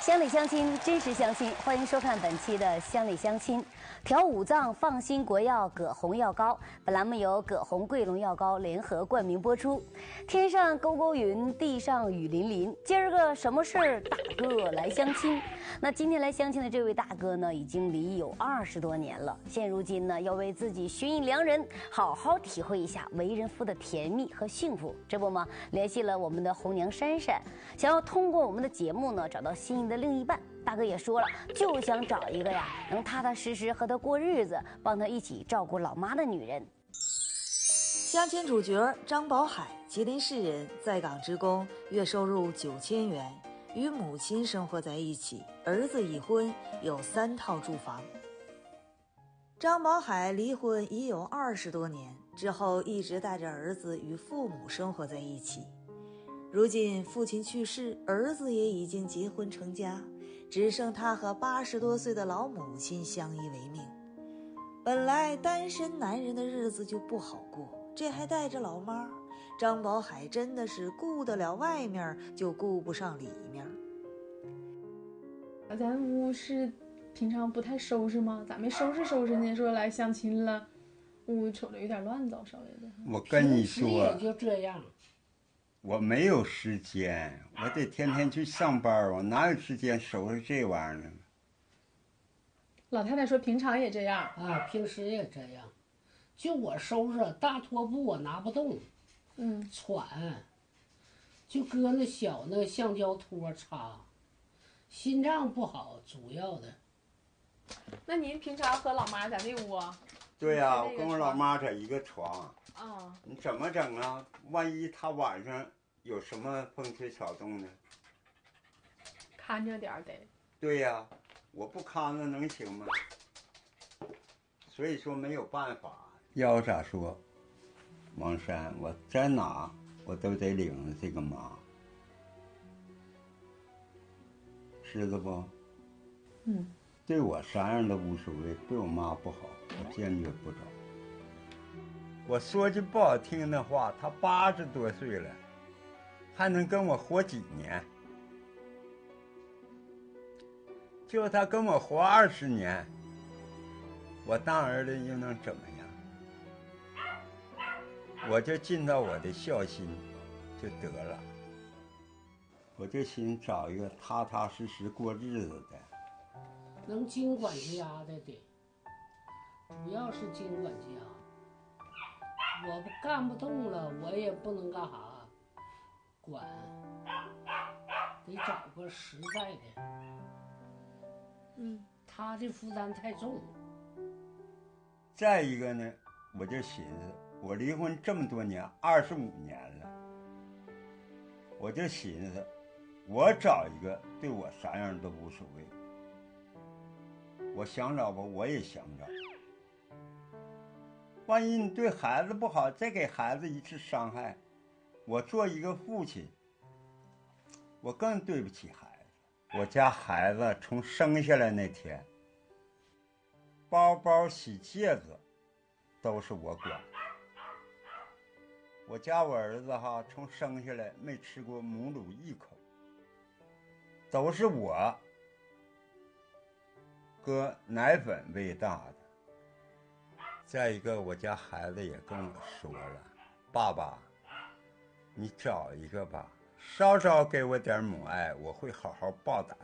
乡里乡亲，真实相亲，欢迎收看本期的《乡里乡亲》。调五脏放心国药葛洪药膏，本栏目由葛洪桂龙药膏联合冠名播出。天上勾勾云，地上雨淋淋，今儿个什么事儿？大哥来相亲。那今天来相亲的这位大哥呢，已经离异有20多年了，现如今呢，要为自己寻一良人，好好体会一下为人夫的甜蜜和幸福。这不嘛，联系了我们的红娘珊珊，想要通过我们的节目呢，找到心仪的另一半。大哥也说了，就想找一个呀，能踏踏实实和他过日子，帮他一起照顾老妈的女人。 相亲主角张宝海，吉林市人，在岗职工，月收入9000元，与母亲生活在一起，儿子已婚，有3套住房。张宝海离婚已有20多年，之后一直带着儿子与父母生活在一起。如今父亲去世，儿子也已经结婚成家，只剩他和80多岁的老母亲相依为命。本来单身男人的日子就不好过，这还带着老妈，张宝海真的是顾得了外面，就顾不上里面。 咱屋是平常不太收拾吗？咋没收拾收拾呢？说来相亲了，屋瞅着有点乱糟，稍微的。 我跟你说， 也就这样。 我没有时间，我得天天去上班，我哪有时间收拾这玩意儿呢？ 老太太说平常也这样啊，平时也这样。就我收拾大拖布我拿不动，喘，就搁那小那橡胶拖擦，心脏不好主要的。 那您平常和老妈在那屋啊？ 对呀，我跟我老妈在一个床。 啊， 你怎么整啊？万一她晚上有什么风吹草动呢？ 看着点得。 对呀，我不看着能行吗？所以说没有办法。要咋说，王山，我在哪我都得领着这个妈，知道不？对我啥样都无所谓，对我妈不好，我坚决不找。我说句不好听的话，她80多岁了，还能跟我活几年？就她跟我活20年，我当儿子又能怎么样？我就尽到我的孝心就得了。我就寻找一个踏踏实实过日子的， 能经管家的得，主要是经管家。我干不动了，我也不能干啥，管，得找个实在的。他的负担太重。 再一个呢，我就寻思，我离婚这么多年，25年了，我就寻思，我找一个对我啥样都无所谓。我想找吧，我也想找。万一你对孩子不好，再给孩子一次伤害，我做一个父亲，我更对不起孩子。我家孩子从生下来那天，包包、洗戒指都是我管。我家我儿子从生下来没吃过母乳一口，都是我搁奶粉喂大的。再一个，我家孩子也跟我说了，爸爸，你找一个吧，稍稍给我点母爱，我会好好报答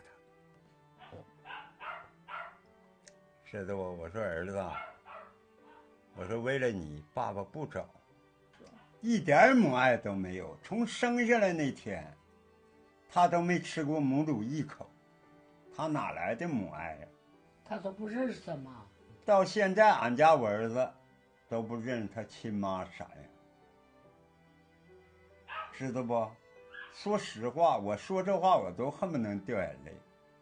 他。知道不？我说儿子，我说为了你，爸爸不找，一点母爱都没有。从生下来那天，他都没吃过母乳一口，他哪来的母爱呀？ 他都不认识他妈。 到现在俺家我儿子都不认识他亲妈啥样，知道不？说实话，我说这话我都恨不能掉眼泪，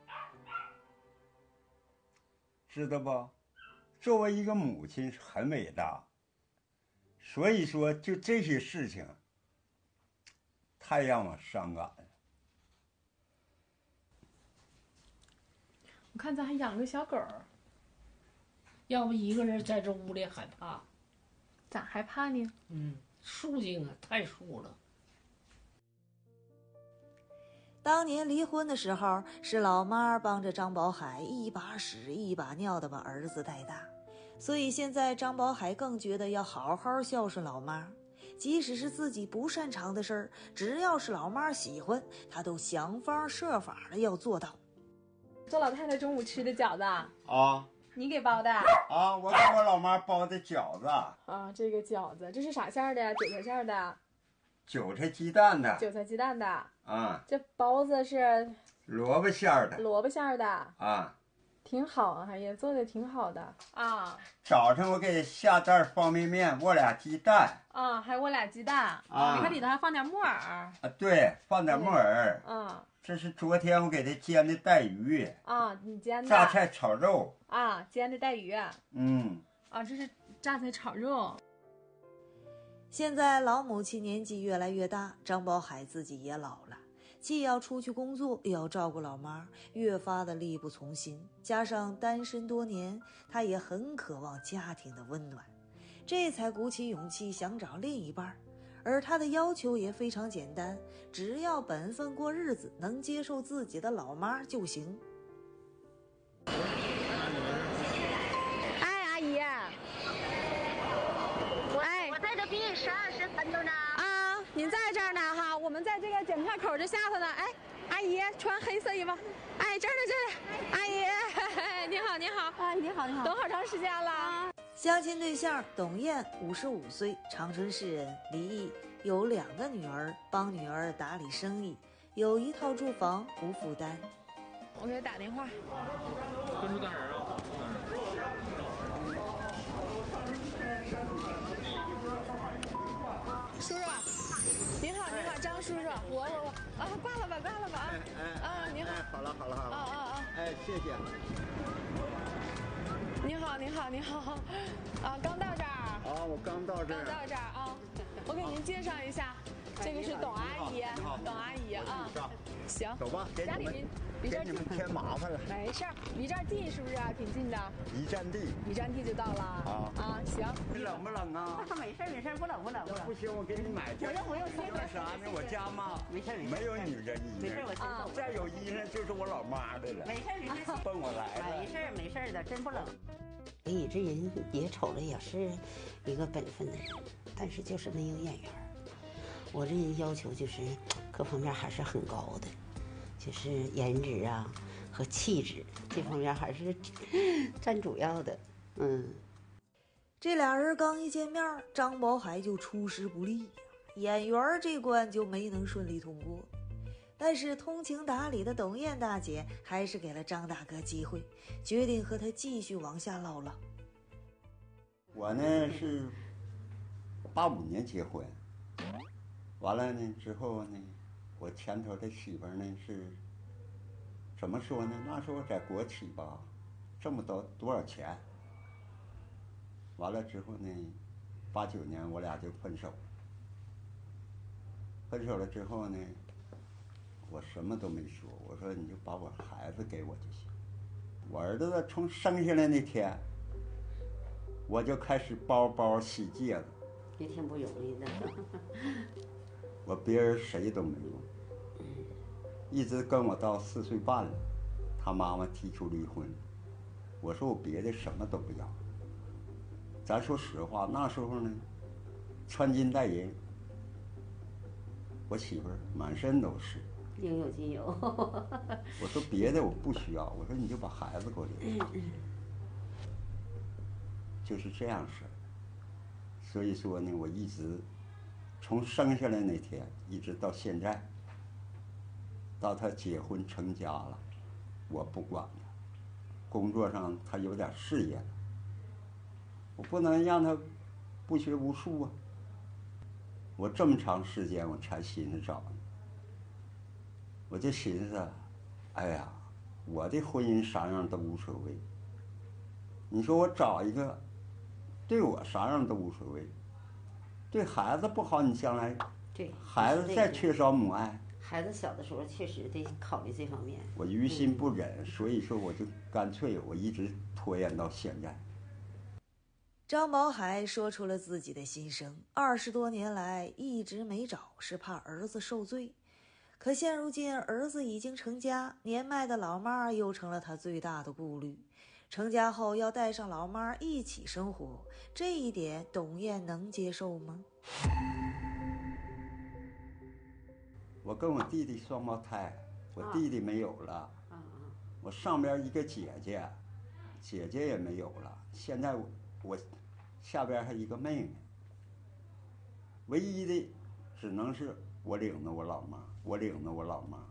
知道不？作为一个母亲是很伟大，所以说就这些事情太让我伤感了。 我看咱还养个小狗儿， 要不一个人在这屋里害怕。 咋害怕呢？ 肃静啊，太肃了。 当年离婚的时候，是老妈帮着张宝海一把屎一把尿的把儿子带大，所以现在张宝海更觉得要好好孝顺老妈，即使是自己不擅长的事儿，只要是老妈喜欢，他都想方设法的要做到。 周老太太中午吃的饺子啊， 你给包的啊，我给我老妈包的饺子， 啊？这个饺子这是啥馅儿的呀？韭菜馅儿的？ 韭菜鸡蛋的， 韭菜鸡蛋的。 啊， 这包子是萝卜馅儿的， 萝卜馅儿的啊， 挺好啊，也做的挺好的啊。 早晨我给下袋方便面，握俩鸡蛋， 啊，还有我俩鸡蛋啊， 你看里头还放点木耳啊，对，放点木耳， 啊。 这是昨天我给他煎的带鱼啊，你煎的榨菜炒肉啊，煎的带鱼， 嗯， 啊，这是榨菜炒肉。 现在老母亲年纪越来越大，张宝海自己也老了，既要出去工作，又要照顾老妈，越发的力不从心。加上单身多年，他也很渴望家庭的温暖，这才鼓起勇气想找另一半。而他的要求也非常简单，只要本分过日子，能接受自己的老妈就行。 哎，阿姨，我在这比你10、20分钟呢。 啊，您在这儿呢哈，我们在这个检票口这下头呢。哎，阿姨穿黑色衣服，哎，这儿呢这儿，阿姨，你好你好， 哎，你好你好， 等好长时间了。 相亲对象董燕55岁，长春市人，离异，有2个女儿，帮女儿打理生意，有一套住房，无负担。 我给他打电话。 跟着干人啊？ 叔叔，您好您好，张叔叔，我啊，挂了吧啊，您好。 好了啊， 哎，谢谢。 你好，啊，刚到这儿。 啊，我刚到这儿。 刚到这儿啊，我给您介绍一下，这个是董阿姨，董阿姨啊。行， 走吧， 家里离这儿近， 添麻烦了。 没事儿，离这儿近是不是挺近的？ 一站地就到了。啊，行。 你冷不冷啊？ 没事，不冷。 不行，我给你买件。 不用，谢谢。 啥呢？我家嘛， 没事， 没有女人衣裳。 没事，我真再有衣裳就是我老妈的了。 没事， 奔我来了。 没事的，真不冷。 李这人也瞅着也是一个本分的人，但是就是没有眼缘。我这人要求就是各方面还是很高的，就是颜值啊和气质这方面还是占主要的。 这俩人刚一见面，张宝海就出师不利，眼缘这关就没能顺利通过。但是通情达理的董燕大姐还是给了张大哥机会，决定和他继续往下唠唠。 我呢是85年结婚，完了呢之后呢，我前头的媳妇呢是怎么说呢？那时候在国企吧，挣不到多少钱。完了之后呢，89年我俩就分手。分手了之后呢，我什么都没说，我说你就把我孩子给我就行。我儿子从生下来那天，我就开始包洗戒指， 也挺不容易的。 我别人谁都没用，一直跟我到4岁半了，他妈妈提出离婚，我说我别的什么都不要。咱说实话，那时候呢，穿金戴银，我媳妇儿满身都是。 应有尽有。 我说别的我不需要，我说你就把孩子给我留。就是这样式儿。所以说呢，我一直从生下来那天一直到现在，到他结婚成家了，我不管他。工作上他有点事业了，我不能让他不学无术啊。我这么长时间我才寻思找你，我就寻思，哎呀，我的婚姻啥样都无所谓。你说我找一个，对我啥样都无所谓，对孩子不好，你将来对孩子再缺少母爱， 孩子小的时候确实得考虑这方面。 我于心不忍，所以说我就干脆我一直拖延到现在。 张宝海说出了自己的心声，20多年来一直没找，是怕儿子受罪。 可现如今儿子已经成家，年迈的老妈又成了他最大的顾虑。成家后要带上老妈一起生活，这一点董燕能接受吗？ 我跟我弟弟双胞胎，我弟弟没有了，我上边一个姐姐，姐姐也没有了，现在我下边还一个妹妹，唯一的只能是我领着我老妈，我领着我老妈。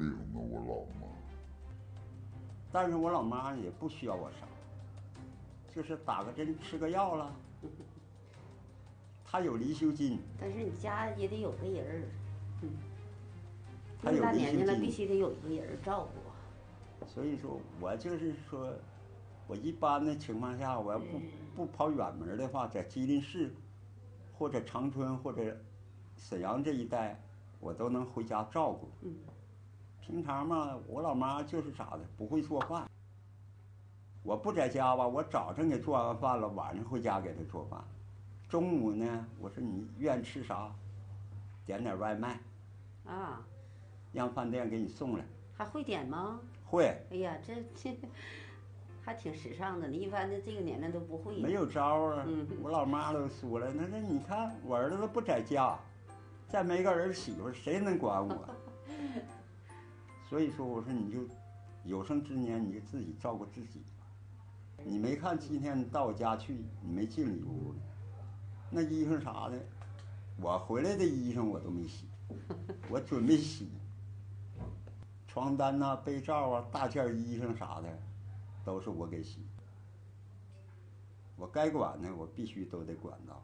但是我老妈也不需要我啥，就是打个针吃个药了，她有离休金。 但是你家也得有个人儿， 她有大离休金， 年纪了必须得有一个人照顾。 所以说我就是说，我一般的情况下，我要不跑远门的话，在吉林市或者长春或者沈阳这一带，我都能回家照顾。平常嘛，我老妈就是啥的，不会做饭。我不在家吧，我早晨给做完饭了，晚上回家给她做饭。中午呢，我说你愿意吃啥，点点外卖，让饭店给你送来。 还会点吗？ 会。 哎呀，这还挺时尚的，你一般的这个年龄都不会。 没有招啊！我老妈都说了，那你看我儿子不在家，再没个儿媳妇，谁能管我？所以说，我说你就有生之年你就自己照顾自己吧。你没看今天到我家去，你没进里屋呢，那衣裳啥的，我回来的衣裳我都没洗，我准备洗。床单呐、被罩啊、大件衣裳啥的，都是我给洗。我该管的，我必须都得管到。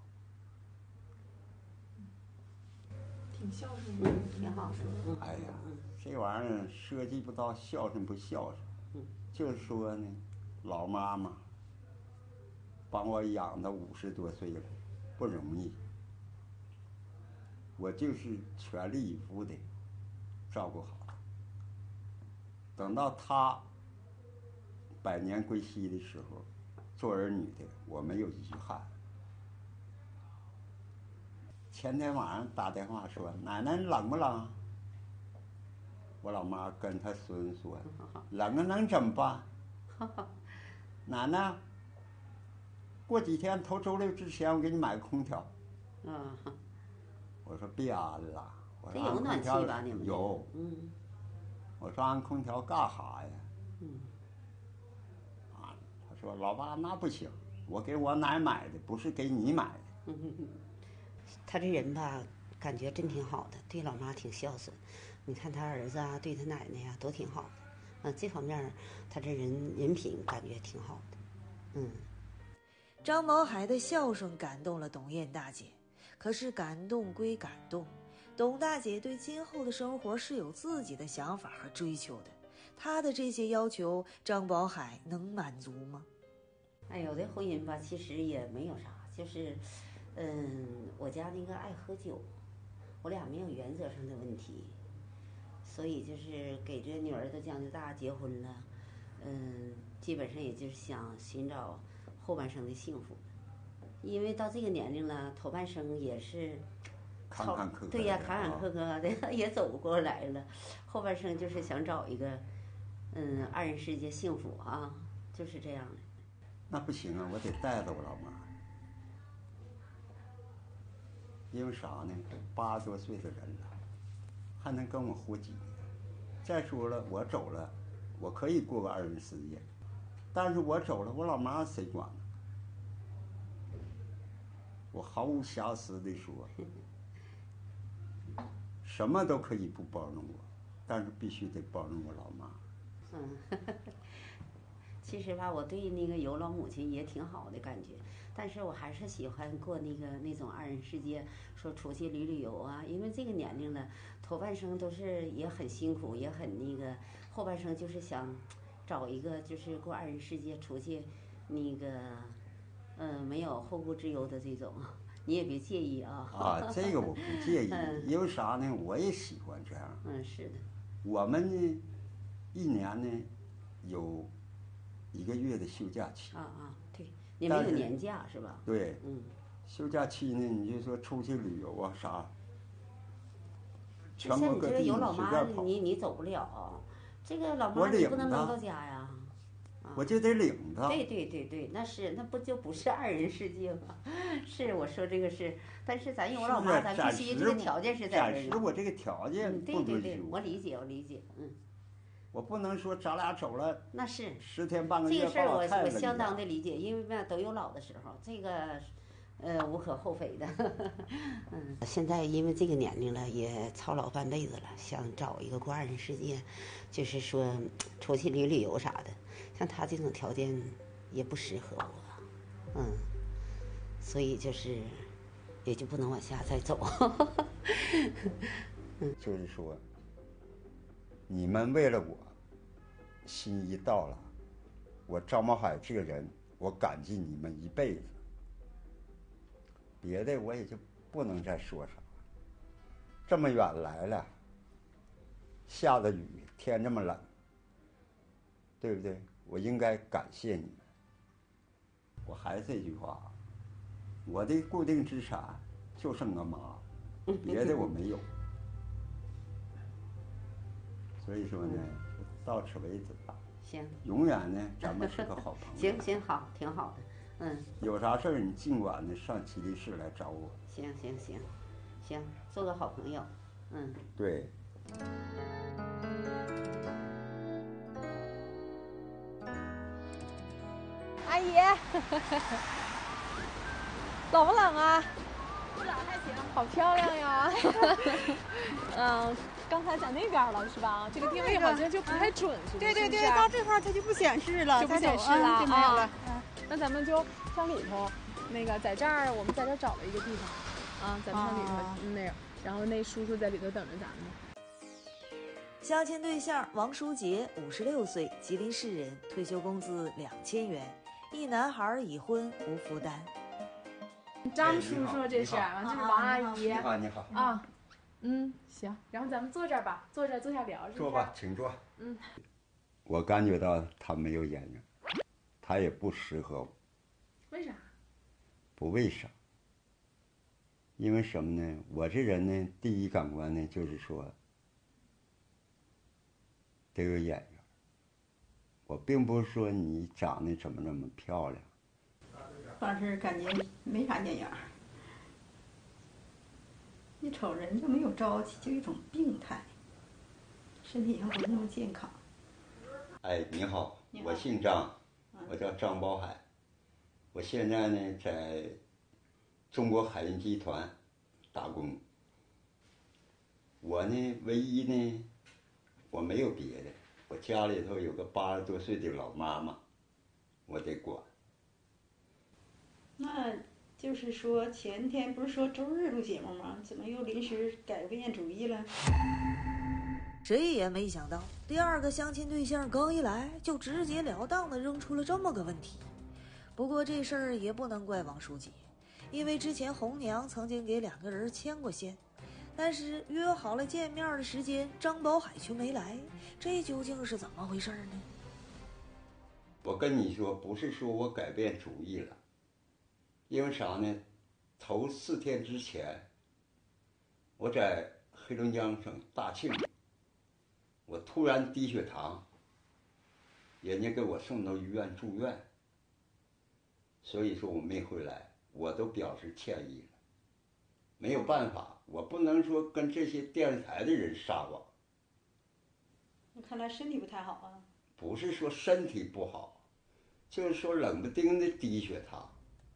挺孝顺的， 挺好的。 哎呀，这玩意儿涉及不到孝顺不孝顺，就是说呢，老妈妈帮我养到50多岁了，不容易。我就是全力以赴的照顾好她。等到她百年归西的时候，做儿女的我没有遗憾。前天晚上打电话说：“奶奶冷不冷？”我老妈跟她孙子说：“冷啊，能怎么办？奶奶，过几天头周六之前我给你买个空调。”我说别安了，我说有暖气吧？你们有。我说安空调干啥呀？他说老爸那不行，我给我奶买的，不是给你买的。 他这人吧，感觉真挺好的，对老妈挺孝顺。你看他儿子啊，对他奶奶呀，都挺好的。这方面他这人品感觉挺好的。 张宝海的孝顺感动了董燕大姐，可是感动归感动，董大姐对今后的生活是有自己的想法和追求的。她的这些要求，张宝海能满足吗？ 我的婚姻吧，其实也没有啥，就是，我家那个爱喝酒，我俩没有原则上的问题，所以就是给这女儿都将就大结婚了，基本上也就是想寻找后半生的幸福，因为到这个年龄了，头半生也是坎坎坷坷。 对呀，坎坎坷坷的也走过来了，后半生就是想找一个，二人世界幸福啊，就是这样的。 那不行啊，我得带着我老妈，因为啥呢？80多岁的人了，还能跟我活几年？再说了，我走了，我可以过个二人世界，但是我走了，我老妈谁管呢？我毫无瑕疵地说，什么都可以不包容我，但是必须得包容我老妈。 其实吧，我对那个有老母亲也挺好的感觉，但是我还是喜欢过那种二人世界，说出去旅游啊。因为这个年龄了，头半生都是也很辛苦，也很后半生就是想找一个就是过二人世界，出去没有后顾之忧的这种，你也别介意啊。 这个我不介意，因为啥呢？我也喜欢这样。 是的。 我们呢，一年呢有1个月的休假期。 对，你没有年假是吧？ 对。休假期呢，你就说出去旅游啊啥， 全国各地有老妈， 随便跑。 你走不了，这个老我妈你不领他能扔到家呀。 我就得领他。 对，那不就不是二人世界吗？是我说这个是，但是咱有老妈，咱必须这个条件是在这儿。 暂时我这个条件不允许。 对，我理解， 我不能说咱俩走了， 那是 10天半个月。 这个事儿我相当的理解，因为嘛都有老的时候，这个无可厚非的。现在因为这个年龄了，也操劳半辈子了，想找一个过二人世界，就是说出去旅游啥的。像他这种条件也不适合我，所以就是也就不能往下再走。 就是说，你们为了我，心意到了，我张茂海这个人，我感激你们一辈子。别的我也就不能再说啥了。这么远来了，下着雨，天这么冷，对不对？我应该感谢你们。我还是这句话，我的固定资产就剩个妈，别的我没有。所以说呢，到此为止吧。 行。 永远呢，咱们是个好朋友。行，好，挺好的。 有啥事儿你尽管呢上吉林市来找我。 行，做个好朋友。 对。 阿姨，冷不冷啊？ 不冷还行。 好漂亮呀！刚才在那边了是吧？这个定位好像就不太准，是不是？ 对，到这块它就不显示了， 就不显示了， 就没有了。 那咱们就上里头，那个在这儿，我们在这儿找了一个地方，咱们上里头那个，然后那叔叔在里头等着咱们。 相亲对象王书杰，56岁，吉林市人，退休工资2000元，一男孩，已婚，无负担。 张叔叔这是，这是王阿姨。 你好。 啊，行，然后咱们坐这儿吧，坐下聊。 坐吧，请坐。我感觉到他没有眼缘，他也不适合我。 为啥？ 不为啥。因为什么呢？我这人呢，第一感官呢，就是说得有眼缘。我并不是说你长得怎么漂亮。 反正感觉没啥眼缘，一瞅人就没有朝气，就一种病态，身体上不是那么健康。 哎，你好，我姓张，我叫张宝海，我现在呢在中国海运集团打工。我呢唯一呢，我没有别的，我家里头有个80多岁的老妈妈，我得管。 那就是说，前天不是说周日录节目吗？怎么又临时改变主意了？ 谁也没想到，第二个相亲对象刚一来，就直截了当的扔出了这么个问题。不过这事儿也不能怪王书记，因为之前红娘曾经给2个人牵过线，但是约好了见面的时间，张宝海却没来，这究竟是怎么回事呢？ 我跟你说，不是说我改变主意了。因为啥呢？头4天之前，我在黑龙江省大庆，我突然低血糖，人家给我送到医院住院，所以说我没回来，我都表示歉意了。没有办法，我不能说跟这些电视台的人撒网。 那看来身体不太好啊。 不是说身体不好，就是说冷不丁的低血糖。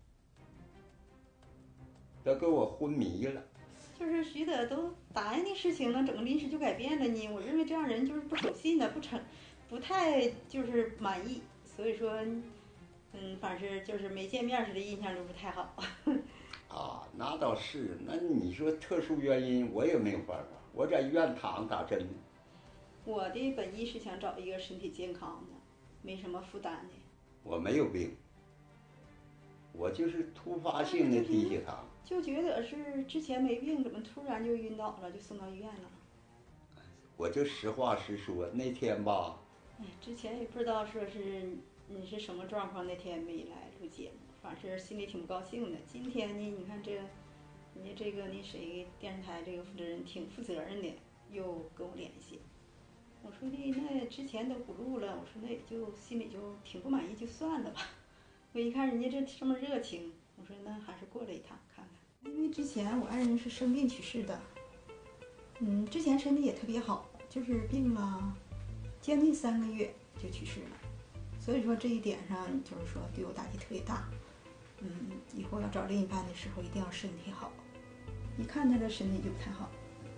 都给我昏迷了， 就是觉得都答应的事情了，整个临时就改变了呢。我认为这样人就是不守信的，不太就是满意，所以说，反正就是没见面时的印象就不太好。 啊，那倒是，那你说特殊原因我也没有办法，我在医院躺打针呢。 我的本意是想找一个身体健康的，没什么负担的。 我没有病，我就是突发性的低血糖。 就觉得是之前没病，怎么突然就晕倒了，就送到医院了。 我就实话实说，那天吧， 之前也不知道说是你是什么状况，那天没来录节目，反正心里挺不高兴的。今天呢，你看这，人家这个那谁电视台这个负责人挺负责任的， 又跟我联系。我说的那之前都不录了，我说那也就心里就挺不满意，就算了吧。我一看人家这么热情，我说那还是过来一趟看看。因为之前我爱人是生病去世的，之前身体也特别好，就是病了将近3个月就去世了。所以说这一点上就是说对我打击特别大。以后要找另一半的时候一定要身体好。一看他的身体就不太好，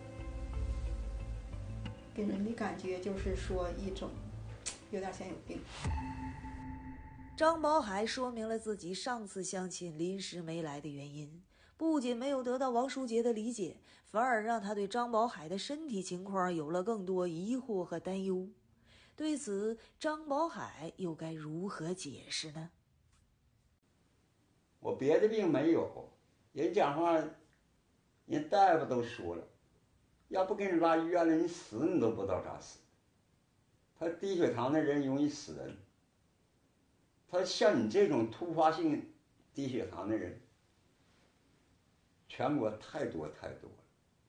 给人的感觉就是说一种有点像有病。 张宝海说明了自己上次相亲临时没来的原因，不仅没有得到王淑杰的理解，反而让他对张宝海的身体情况有了更多疑惑和担忧。对此，张宝海又该如何解释呢？ 我别的病没有，人讲话，人大夫都说了，要不给你拉医院了，你死你都不知道咋死。他低血糖的人容易死人。他像你这种突发性低血糖的人，全国太多太多了，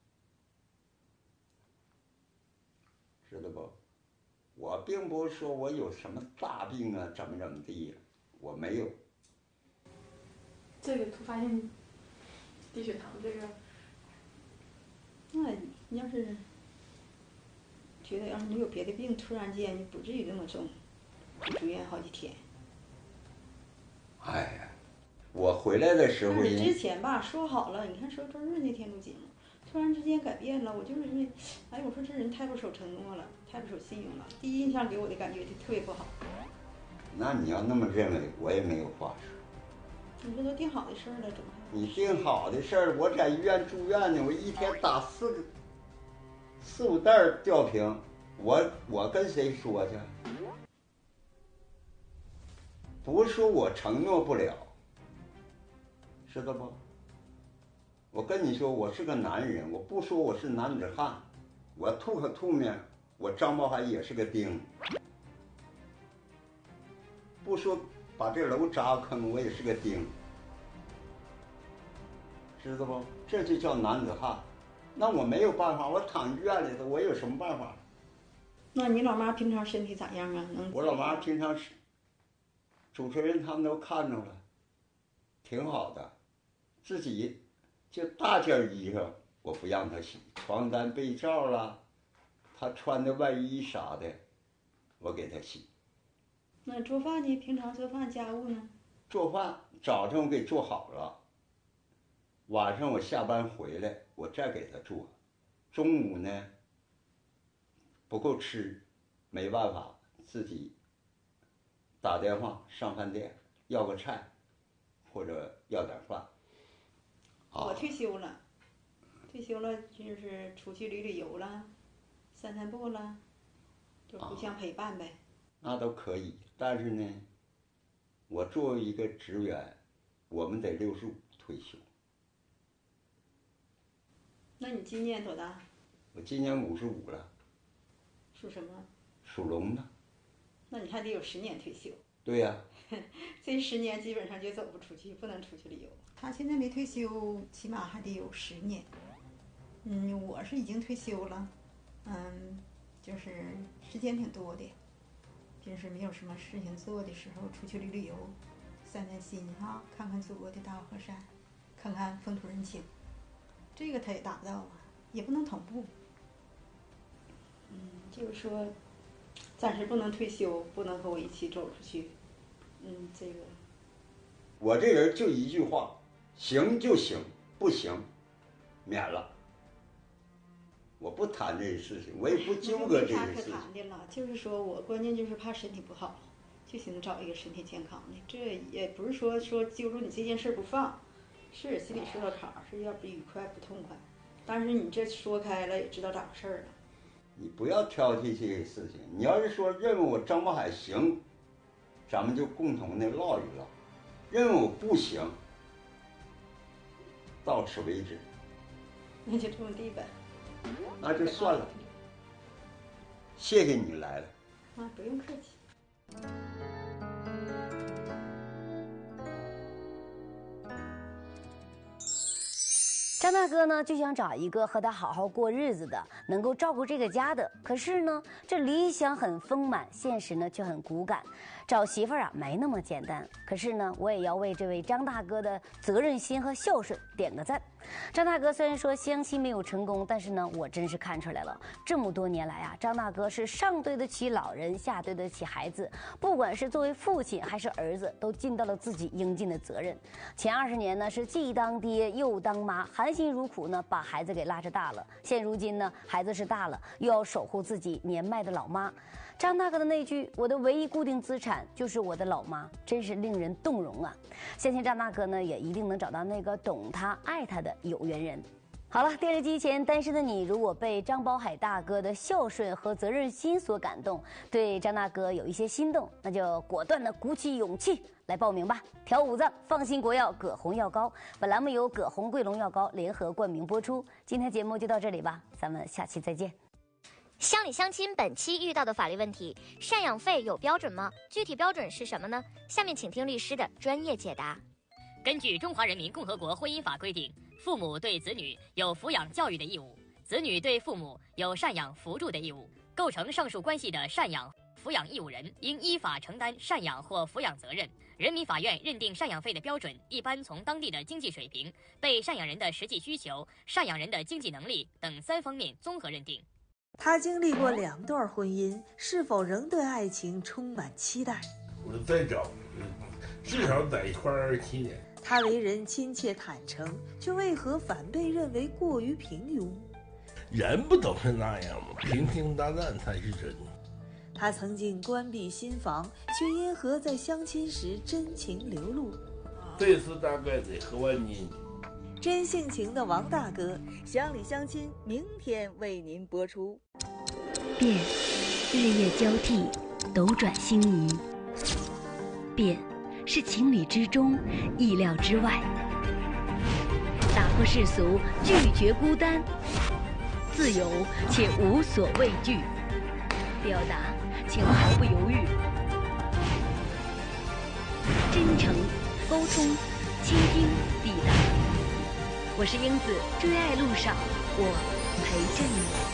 知道不？我并不是说我有什么大病啊，怎么地呀，我没有。 这个突发性低血糖这个， 那你要是觉得要是你有别的病，突然间你不至于这么重，住院好几天。 哎呀，我回来的时候， 但是之前吧说好了，你看说周日那天录节目，突然之间改变了，我就是因为，哎，我说这人太不守承诺了，太不守信用了，第一印象给我的感觉就特别不好。 那你要那么认为，我也没有话说。 你这都定好的事儿了，怎么还？ 你定好的事儿，我在医院住院呢，我一天打4、5袋吊瓶，我跟谁说去？不是说我承诺不了，知道不？我跟你说，我是个男人，我不说我是男子汉，我吐口吐面，我张宝海也是个丁。不说把这楼砸坑，我也是个丁，知道不？这就叫男子汉。那我没有办法，我躺医院里头，我有什么办法？ 那你老妈平常身体咋样啊？ 我老妈平常是，主持人他们都看着了，挺好的，自己就大件衣裳我不让她洗，床单被罩啦，她穿的外衣啥的，我给她洗。 那做饭呢？平常做饭家务呢？ 做饭早上我给做好了，晚上我下班回来我再给她做，中午呢不够吃，没办法自己打电话上饭店要个菜，或者要点饭。 我退休了，就是出去旅游了，散步了，就互相陪伴呗。 那都可以，但是呢，我作为一个职员，我们得65退休。 那你今年多大？ 我今年55了。 属什么？ 属龙的。 那你还得有10年退休。 对呀。 这10年基本上就走不出去，不能出去旅游。他现在没退休，起码还得有10年。我是已经退休了，就是时间挺多的。平时没有什么事情做的时候，出去旅游，散散心哈，看看祖国的大好河山，看看风土人情。这个他也达不到啊，也不能同步。就是说，暂时不能退休，不能和我一起走出去。这个。 我这人就一句话，行就行，不行，免了。我不谈这些事情，我也不纠葛这些事情。 没啥可谈的了，就是说我关键就是怕身体不好，就想找一个身体健康的。这也不是说揪住你这件事不放，是心里受到坎儿，是要不愉快不痛快。但是你这说开了，也知道咋回事了。 你不要挑剔这些事情。你要是说认为我张宝海行，咱们就共同的唠一唠；认为我不行，到此为止。 那就这么地呗。 那就算了。谢谢你来了。 不用客气。 张大哥呢就想找一个和他好好过日子的，能够照顾这个家的。可是呢，这理想很丰满，现实呢却很骨感。找媳妇儿啊没那么简单。可是呢，我也要为这位张大哥的责任心和孝顺点个赞。张大哥虽然说相亲没有成功，但是呢，我真是看出来了，这么多年来啊，张大哥是上对得起老人，下对得起孩子，不管是作为父亲还是儿子，都尽到了自己应尽的责任。前20年呢是既当爹又当妈，含辛茹苦呢把孩子给拉扯大了。现如今呢，孩子是大了，又要守护自己年迈的老妈。张大哥的那句"我的唯一固定资产就是我的老妈"，真是令人动容啊！相信张大哥呢，也一定能找到那个懂他、爱他的有缘人。好了，电视机前单身的你，如果被张宝海大哥的孝顺和责任心所感动，对张大哥有一些心动，那就果断的鼓起勇气来报名吧！调五脏，放心国药，葛洪药膏。本栏目由葛洪贵龙药膏联合冠名播出。今天节目就到这里吧，咱们下期再见。 乡里乡亲本期遇到的法律问题：赡养费有标准吗？具体标准是什么呢？下面请听律师的专业解答。 根据《中华人民共和国婚姻法》规定，父母对子女有抚养教育的义务，子女对父母有赡养扶助的义务。构成上述关系的赡养、抚养义务人，应依法承担赡养或抚养责任。人民法院认定赡养费的标准，一般从当地的经济水平、被赡养人的实际需求、赡养人的经济能力等3方面综合认定。 他经历过2段婚姻，是否仍对爱情充满期待？ 我再找，至少在一块儿7年。 他为人亲切坦诚，却为何反被认为过于平庸？ 人不都是那样吗？平平淡淡才是真。 他曾经关闭心房，却因何在相亲时真情流露？ 这次大概得和完你。 真性情的王大哥，乡里乡亲，明天为您播出。 变，日夜交替，斗转星移。变，是情理之中，意料之外。打破世俗，拒绝孤单，自由且无所畏惧。表达，请毫不犹豫。真诚，沟通，倾听，抵达。我是英子，追爱路上，我陪着你。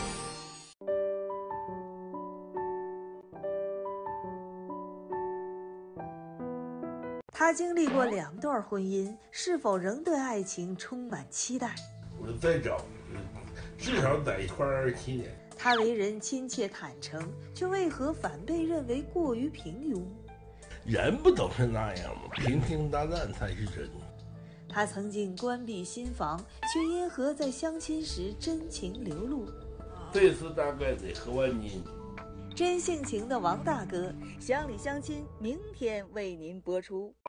他经历过2段婚姻，是否仍对爱情充满期待？ 我再找，至少在一块儿7年。 他为人亲切坦诚，却为何反被认为过于平庸？ 人不都是那样吗？平平淡淡才是真。 他曾经关闭心房，却因何在相亲时真情流露？ 这次大概得和完你。 真性情的王大哥，乡里乡亲，明天为您播出。